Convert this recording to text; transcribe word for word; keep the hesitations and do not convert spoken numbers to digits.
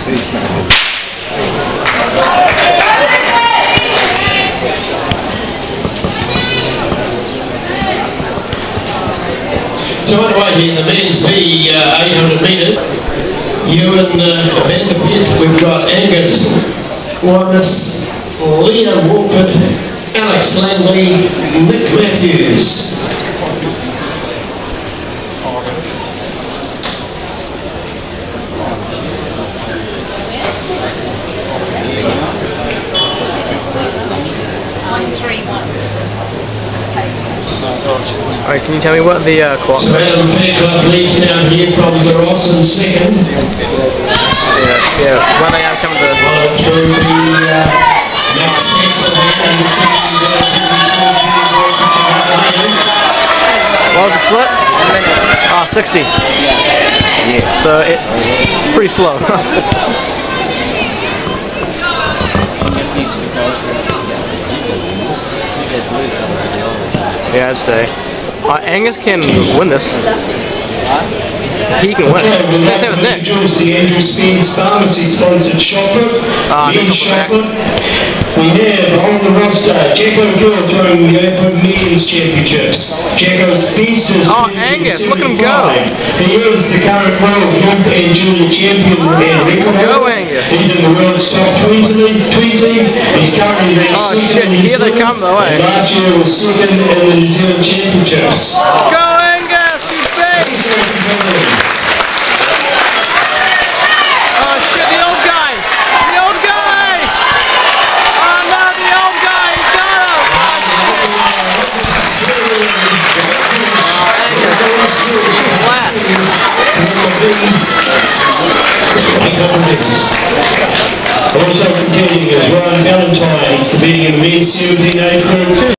So underway here in the men's B uh, eight hundred metres. Ewan uh, Van der Pitt, we've got Angus Wallace, Leah Wolford, Alex Langley, Nick Matthews. Alright, can you tell me what the uh, clock So Adam Fairclough leads down here from the Ross in second. Yeah, yeah. When they are coming to Followed through the uh, next Spencer there, and the second goes to the school what was the split? Ah, sixty. Yeah. So it's pretty slow. Yeah, I'd say. Uh, Angus can win this. He can win. Okay, we'll Same have with to Nick. introduce the Andrew Spence Pharmacy sponsored shopper. Ah, men's Nick's shopper. We have on the roster Jacko Gill throwing the Open Men's Championships. Jacko's best is Oh, Angus, look at him go. He is the current world youth and junior champion and record Go, holder. Angus. He's in the world's top twenty. He's currently ranked Oh, second shit, in New here they Zealand, come, though, eh? and last year was second in the New Zealand Championships. Go, Angus! He's big! Oh shit, the old guy! The old guy! Oh no, the old guy! He got him! Oh, Angus, flat. Also competing is Ryan Valentine. He's competing in the men's seventeen A group.